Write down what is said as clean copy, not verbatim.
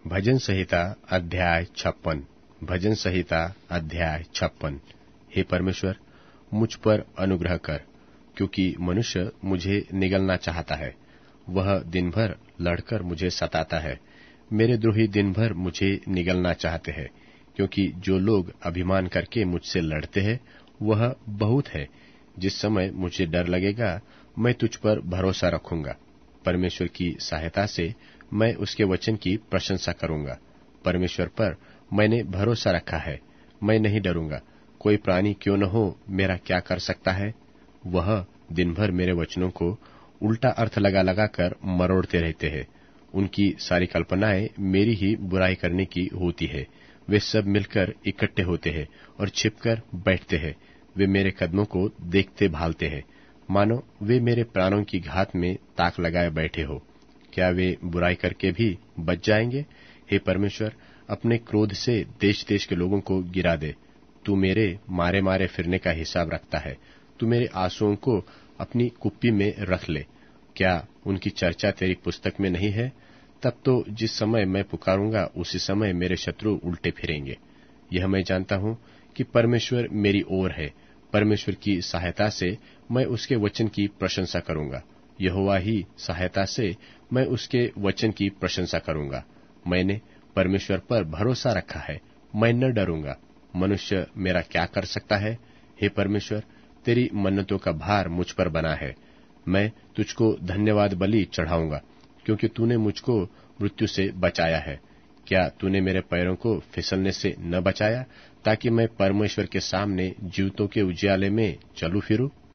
भजन संहिता अध्याय 56। भजन संहिता अध्याय 56। हे परमेश्वर, मुझ पर अनुग्रह कर, क्योंकि मनुष्य मुझे निगलना चाहता है। वह दिन भर लड़कर मुझे सताता है। मेरे द्रोही दिन भर मुझे निगलना चाहते हैं, क्योंकि जो लोग अभिमान करके मुझसे लड़ते हैं वह बहुत है। जिस समय मुझे डर लगेगा, मैं तुझ पर भरोसा रखूंगा। परमेश्वर की सहायता से मैं उसके वचन की प्रशंसा करूंगा। परमेश्वर पर मैंने भरोसा रखा है, मैं नहीं डरूंगा। कोई प्राणी क्यों न हो, मेरा क्या कर सकता है? वह दिन भर मेरे वचनों को उल्टा अर्थ लगा लगा कर मरोड़ते रहते हैं। उनकी सारी कल्पनाएं मेरी ही बुराई करने की होती है। वे सब मिलकर इकट्ठे होते हैं और छिपकर बैठते हैं। वे मेरे कदमों को देखते भालते हैं, मानो वे मेरे प्राणों की घात में ताक लगाए बैठे हो। क्या वे बुराई करके भी बच जाएंगे? हे परमेश्वर, अपने क्रोध से देश देश के लोगों को गिरा दे। तू मेरे मारे मारे फिरने का हिसाब रखता है। तू मेरे आंसुओं को अपनी कुप्पी में रख ले। क्या उनकी चर्चा तेरी पुस्तक में नहीं है? तब तो जिस समय मैं पुकारूंगा उसी समय मेरे शत्रु उल्टे फिरेंगे। यह मैं जानता हूँ कि परमेश्वर मेरी ओर है। परमेश्वर की सहायता से मैं उसके वचन की प्रशंसा करूंगा। यहोवा ही सहायता से मैं उसके वचन की प्रशंसा करूंगा। मैंने परमेश्वर पर भरोसा रखा है, मैं न डरूंगा। मनुष्य मेरा क्या कर सकता है? हे परमेश्वर, तेरी मन्नतों का भार मुझ पर बना है। मैं तुझको धन्यवाद बलि चढ़ाऊंगा, क्योंकि तूने मुझको मृत्यु से बचाया है। क्या तूने मेरे पैरों को फिसलने से न बचाया, ताकि मैं परमेश्वर के सामने जीवितों के उजियाले में चलूं फिरूं?